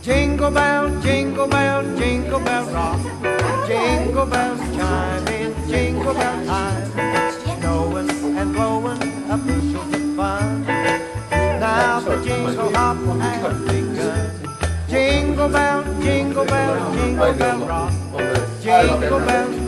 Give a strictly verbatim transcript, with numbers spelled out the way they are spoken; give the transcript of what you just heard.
Jingle bell, jingle bell, jingle bell rock. Jingle bells chime in jingle bell time. Snowing and blowing a bushel of fun. Now the jingle hop has begun. Jingle bell, jingle bell, jingle bell rock. Jingle bell